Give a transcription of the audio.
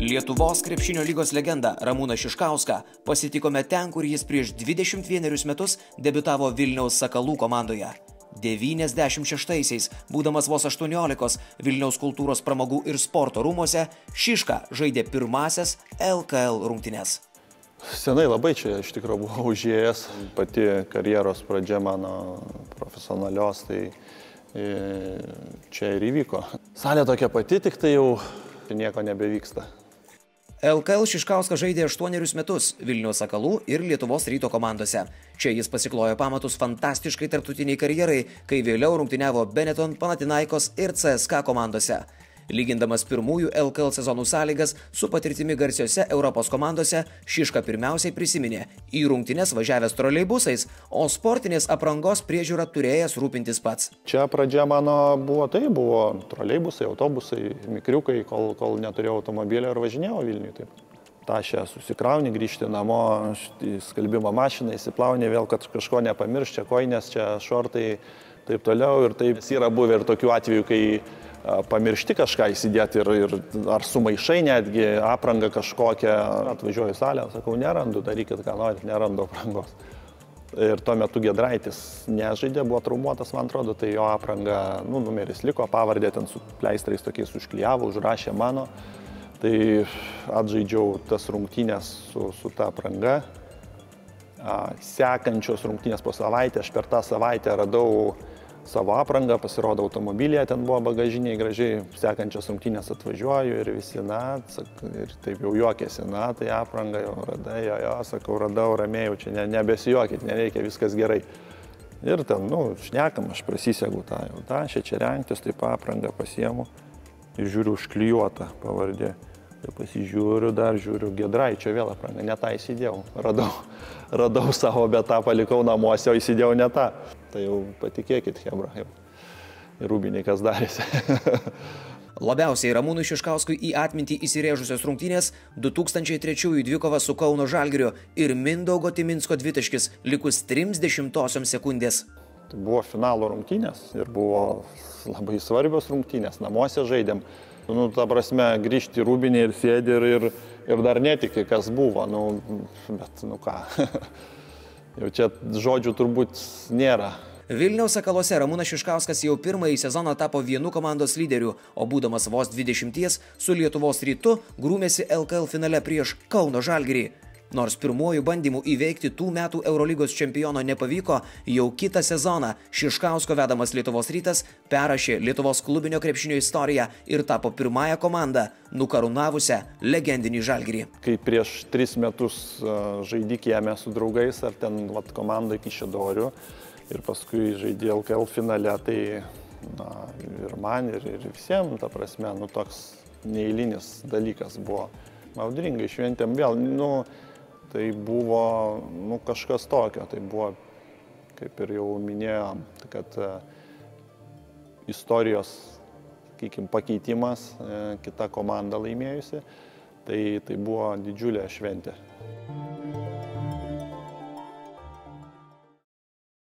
Lietuvos krepšinio lygos legendą Ramūną Šiškauską pasitikome ten, kur jis prieš 21 metus debiutavo Vilniaus Sakalų komandoje. 96-aisiais, būdamas vos 18, Vilniaus kultūros pramogų ir sporto rūmose, Šiška žaidė pirmasias LKL rungtynes. Senai labai čia iš tikrųjų buvau užėjęs, pati karjeros pradžia mano profesionalios, tai čia ir įvyko. Salė tokia pati, tik tai jau nieko nebevyksta. LKL Šiškauskas žaidė 8 metus Vilniaus Sakalų ir Lietuvos Ryto komandose. Čia jis pasiklojo pamatus fantastiškai tarptautiniai karjerai, kai vėliau rungtyniavo Benetton, Panathinaikos ir CSKA komandose. Lygindamas pirmųjų LKL sezonų sąlygas su patirtimi garsiose Europos komandose, Šiška pirmiausiai prisiminė į rungtynes važiavęs troleibusais, o sportinės aprangos priežiūrą turėjęs rūpintis pats. Čia pradžia mano buvo troleibusai, autobusai, mikriukai, kol neturėjau automobilio ir važinėjau Vilniui. Taip. Tašę susikrauni, grįžti namo, į skalbimo mašiną, įsiplauni vėl, kad kažko nepamiršti, čia koinės, čia šortai, taip toliau. Ir taip yra buvę ir tokių atvejų, kai pamiršti kažką įsidėti ir ar sumaišai netgi aprangą kažkokią. Atvažiuoju į salę, sakau, nerandu, darykit ką norit, nerandu aprangos. Ir tuo metu Giedraitis nežaidė, buvo traumuotas, man atrodo, tai jo apranga, numeris liko, pavardė ten su pleistrais tokiais užklijavo, užrašė mano. Tai atžaidžiau tas rungtynės su ta apranga. Sekančios rungtynės po savaitę, aš per tą savaitę radau savo aprangą, pasirodo automobilyje, ten buvo bagažiniai gražiai, sekančios rungtynės atvažiuoju ir visi, ir taip jau juokėsi, tai aprangą jau radai, sakau, radau, ramiai, jau čia nebesijuokit, nereikia, viskas gerai. Ir ten, šnekam, aš prasisegu čia rengtis, taip aprangą pasiemu ir žiūriu užklijuotą pavardė. Tai pasižiūriu, dar žiūriu, Giedraičio vėl aprangą, ne tą įsidėjau, radau savo, bet tą palikau namuose, o įsidėjau ne tą. Tai jau patikėkit, hebra, jau ir rūbininkas darėsi. Labiausiai Ramūnui Šiškauskui į atmintį įsirėžusios rungtynės 2003 dvikova su Kauno Žalgiriu ir Mindaugo Timinsko dvitaškis likus 0,3 sekundės. Tai buvo finalo rungtynės ir buvo labai svarbios rungtynės, namuose žaidėm. Ta prasme, grįžti į rūbinį ir sėdi ir dar netiki, kas buvo, bet ką. Jau čia žodžių turbūt nėra. Vilniaus Sakaluose Ramūnas Šiškauskas jau pirmąjį sezoną tapo vienu komandos lyderiu, o būdamas vos 20 su Lietuvos Rytu grūmėsi LKL finale prieš Kauno Žalgirį. Nors pirmuoju bandymu įveikti tų metų Eurolygos čempiono nepavyko, jau kitą sezoną Šiškausko vedamas Lietuvos Rytas perrašė Lietuvos klubinio krepšinio istoriją ir tapo pirmąją komandą, nukarūnavusią legendinį Žalgirį. Kai prieš 3 metus žaidį kieme su draugais ar ten komandai Kaišiadorių ir paskui žaidė LKL finale, tai ir man, ir visiems, ta prasme, toks neeilinis dalykas buvo. Audringai šventėm vėl, tai buvo kažkas tokio, tai buvo, kaip ir jau minėjom, kad istorijos, pakeitimas, kita komanda laimėjusi, tai buvo didžiulė šventė.